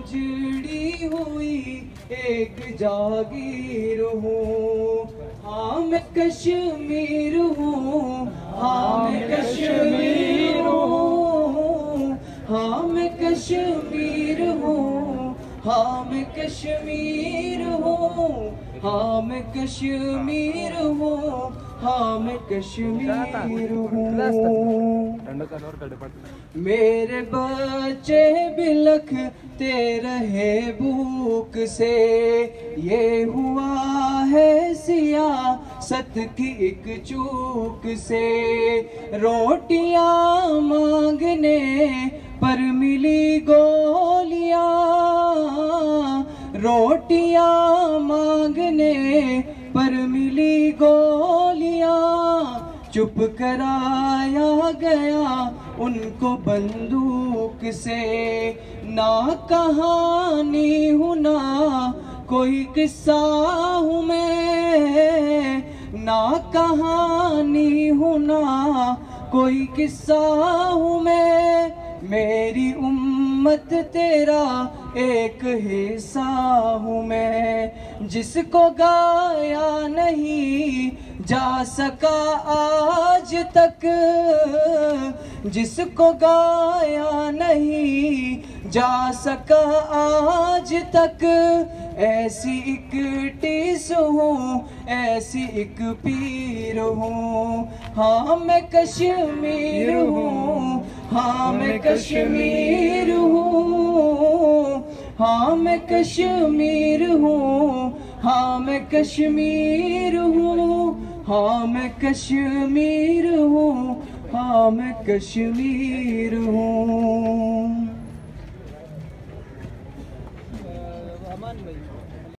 उजड़ी हुई एक जागीर हूँ। हाँ मैं कश्मीर हूँ, हाँ मैं कश्मीर हूँ, हाँ मैं कश्मीर हूँ, हाँ मैं कश्मीर हूँ, हाँ मैं कश्मीर हूँ, हाँ मैं कश्मीर हूँ। मेरे बच्चे बिलखते रहे भूख से, ये हुआ है सियासत की एक चूक से। रोटियां मांगने पर मिली गोलियां, रोटियां मांगने पर मिली गोलियां। चुप कराया गया उनको बंदूक से। ना कहानी हूँ ना कोई किस्सा हूँ मैं, ना कहानी हूँ ना कोई किस्सा हूँ मैं। मेरी उम्मत तेरा एक हिस्सा हूँ मैं। जिसको गाया नहीं जा सका आज तक, जिसको गाया नहीं जा सका आज तक। ऐसी एक टीस हूँ, ऐसी एक पीर हूँ। हाँ मैं कश्मीर हूँ, हाँ मैं कश्मीर हूँ, हाँ मैं कश्मीर हूँ, हाँ मैं कश्मीर हूँ, हाँ मैं कश्मीर हूँ, हाँ मैं कश्मीर हूँ।